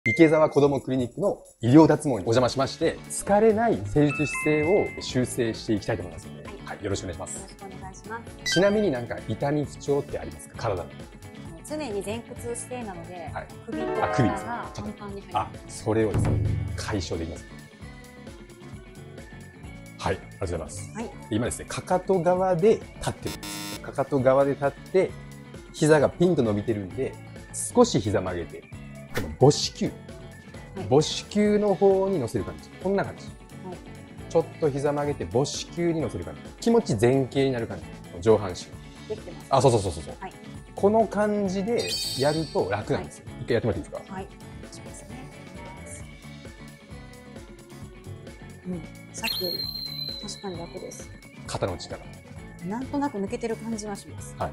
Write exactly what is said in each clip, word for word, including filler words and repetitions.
池澤こどもクリニックの医療脱毛にお邪魔しまして、疲れない施術姿勢を修正していきたいと思いますので、はい、はい、よろしくお願いします。 よろしくお願いします。 ちなみになんか痛み不調ってありますか、体の？ 常に前屈姿勢なので、はい、首とあ、首ですがパンパンに入る。 あ、それをですね、解消できます。はい、ありがとうございます。はい、今ですね、かかと側で立ってるんです。かかと側で立って、膝がピンと伸びてるんで、少し膝曲げて、この母子球。母子球の方に乗せる感じ。こんな感じ。はい、ちょっと膝曲げて母子球に乗せる感じ。気持ち前傾になる感じ。上半身。 できてます。 あ、そうそうそうそう。はい、この感じでやると楽なんですよ。はい、一回やってもらっていいですか？はい。そうですね。 うん。さっきより確かに楽です。 肩の力。 なんとなく抜けてる感じはします。はい。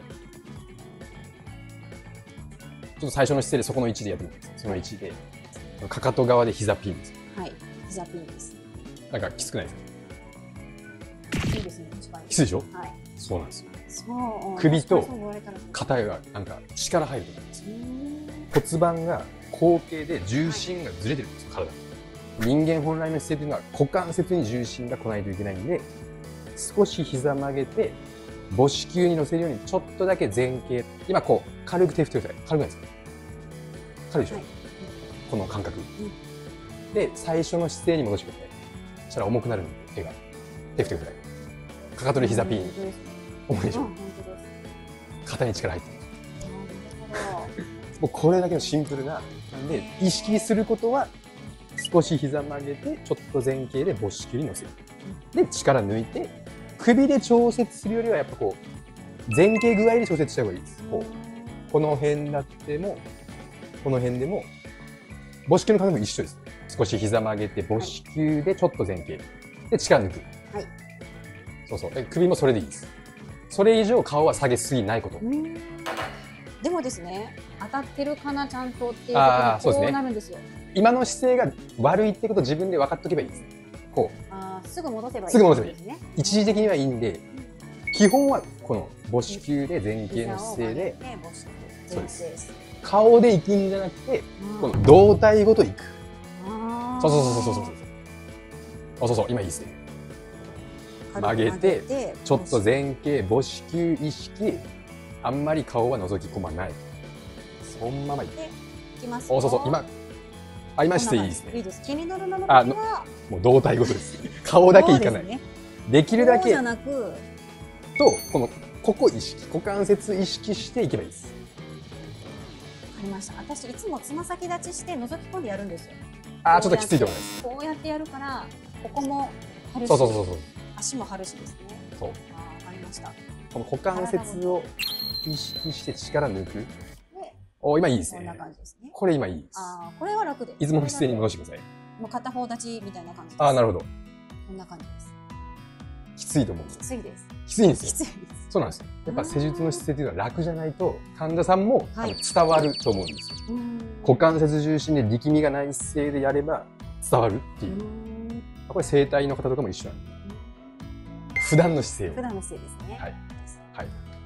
ちょっと最初の姿勢でそこの位置でやってみてください。その位置で。かかと側で膝ピンです。 はい、膝ピンです。 なんかきつくないですか？いいですね、確かに。 きついでしょ？はい。そうなんですよ。そう。首と肩がなんか力入ると思うんですよ。骨盤が後傾で重心がずれてるんですよ、体。人間本来の姿勢というのは股関節に重心が来ないといけないんで、少し膝曲げて母子球に乗せるようにちょっとだけ前傾。今こう軽く手振ってください。軽くないですか？軽いでしょ？はい、この感覚、うん、で最初の姿勢に戻してください。そしたら重くなるので手が手振ってください。かかとで膝ピン、重いでしょ、うん、肩に力入ってる。もうこれだけのシンプルななんで、意識することは少し膝曲げてちょっと前傾で母子球に乗せる。で力抜いて首で調節するよりはやっぱこう前傾具合で調節した方がいいです。こうこの辺だってもこの辺でも母子球の感覚も一緒です。少し膝曲げて母子球でちょっと前傾で力抜く。はい。そうそう。首もそれでいいです。それ以上顔は下げすぎないこと。 でもですね、当たってるかなちゃんとっていうことにこうなるんですよ。 今の姿勢が悪いってことを自分で分かっておけばいいです。こう。 ああ、すぐ戻せばいいですね。 すぐ戻せばいいですね。一時的にはいいんで、基本はこの母子球で前傾の姿勢で。そうです。顔でいくんじゃなくて、この胴体ごといく。そうそうそうそうそうそう。そうそう、今いいですね。曲げて、ちょっと前傾、母子球意識、あんまり顔は覗き込まない。そのままいく。そうそうそう、今、あ、今姿勢いいですね。 いいです。気になるなのは、 もう胴体ごとです。顔だけいかない。できるだけ。 じゃなく、と、 この、ここ意識、股関節意識していけばいいです。 わかりました。私いつもつま先立ちして覗き込んでやるんですよ。 ああ、ちょっときついと思います。 こうやってやるから、ここも張るし、 そうそうそうそう。 足も張るしですね。そう。ああ、わかりました。 この股関節を意識して力抜く。お、今いいですね。こんな感じですね。これ今いいです。ああ、これは楽です。 いつもの姿勢に戻してください。 もう片方立ちみたいな感じです。 ああ、なるほど。 こんな感じです。 きついと思うんです。 きついです。 きついんですよ。 きついです。 そうなんですよ。やっぱ施術の姿勢というのは楽じゃないと患者さんも伝わると思うんですよ。股関節重心で力みがない姿勢でやれば伝わるっていう。これ整体の方とかも一緒なんで。普段の姿勢を。 普段の姿勢ですね。はい。 はい。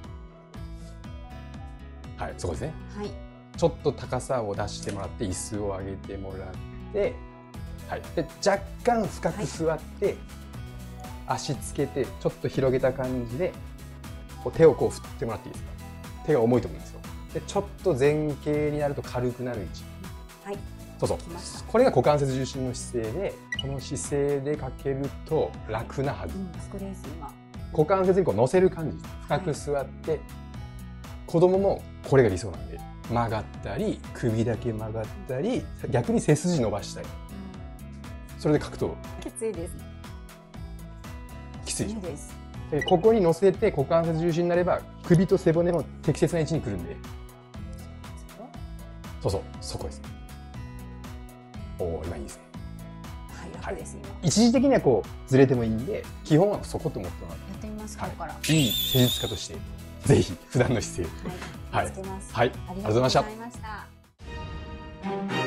はい、そこですね。はい。ちょっと高さを出してもらって椅子を上げてもらって、はい。で若干深く座って、はい、足つけてちょっと広げた感じでこう手をこう振ってもらっていいですか？手が重いと思うんですよ。でちょっと前傾になると軽くなる位置。はい。そうそう。これが股関節重心の姿勢で、この姿勢でかけると楽なはず。うん、 楽です今。 股関節にこう乗せる感じ。深く座って、はい、子供もこれが理想なんで曲がったり首だけ曲がったり逆に背筋伸ばしたり。それで書くときついです。 きついでしょ。ここに乗せて股関節重心になれば首と背骨も適切な位置にくるんで。そうそう、そこです。おお、今いいですね。 はい、楽です今。 一時的にはこうずれてもいいんで、基本はそこと思ってもらって。 やってみますここから。 いい施術家としてぜひ普段の姿勢。 はい。はい。 はい。ありがとうございました。